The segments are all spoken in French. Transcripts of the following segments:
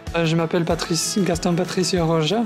Je m'appelle Gaston Patricio Roja.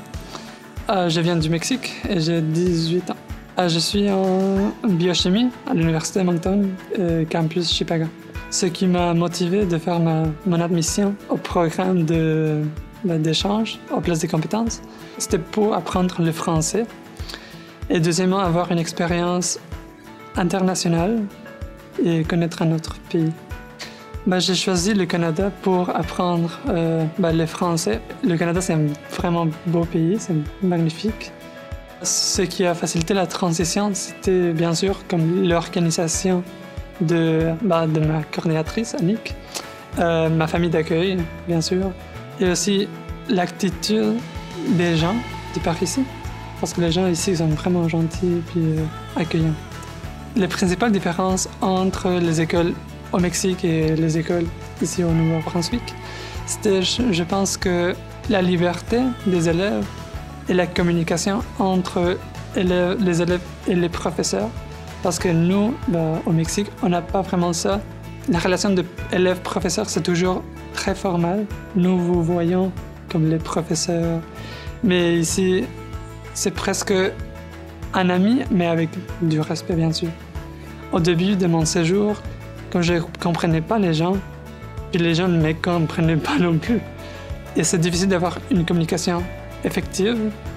Je viens du Mexique et j'ai 18 ans. Je suis en biochimie à l'Université Moncton, campus Chipaga. Ce qui m'a motivé de faire mon admission au programme d'échange aux places des compétences, c'était pour apprendre le français et deuxièmement avoir une expérience internationale et connaître un autre pays. J'ai choisi le Canada pour apprendre le français. Le Canada, c'est un vraiment beau pays, c'est magnifique. Ce qui a facilité la transition, c'était bien sûr comme l'organisation de ma coordinatrice, Annick, ma famille d'accueil, bien sûr, et aussi l'attitude des gens de par ici, parce que les gens ici sont vraiment gentils et accueillants. Les principales différences entre les écoles au Mexique et les écoles ici au Nouveau-Brunswick, c'était, je pense, que la liberté des élèves et la communication entre les élèves et les professeurs. Parce que nous, au Mexique, on n'a pas vraiment ça. La relation de élève-professeur, c'est toujours très formel. Nous vous voyons comme les professeurs. Mais ici, c'est presque un ami, mais avec du respect, bien sûr. Au début de mon séjour, quand je ne comprenais pas les gens, puis les gens ne me comprenaient pas non plus. Et c'est difficile d'avoir une communication effective,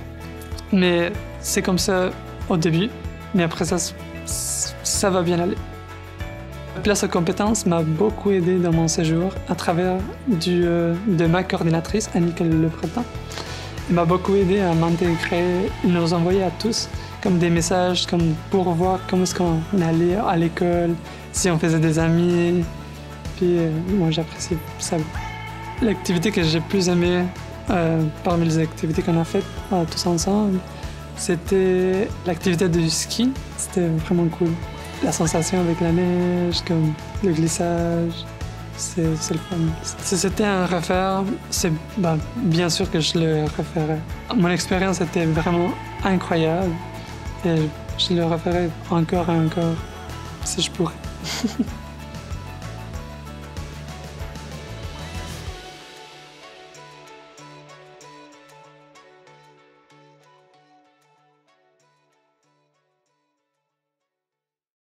mais c'est comme ça au début, mais après ça va bien aller. La place aux compétences m'a beaucoup aidé dans mon séjour à travers de ma coordinatrice, Annick Le Breton. Elle m'a beaucoup aidé à m'intégrer, nous envoyer à tous comme des messages comme pour voir comment est-ce qu'on allait à l'école, si on faisait des amis, puis moi j'apprécie ça. L'activité que j'ai plus aimée parmi les activités qu'on a faites tous ensemble, c'était l'activité du ski. C'était vraiment cool. La sensation avec la neige, comme le glissage, c'est le fun. Si c'était un refaire, bien sûr que je le referais. Mon expérience était vraiment incroyable et je le referais encore et encore si je pourrais.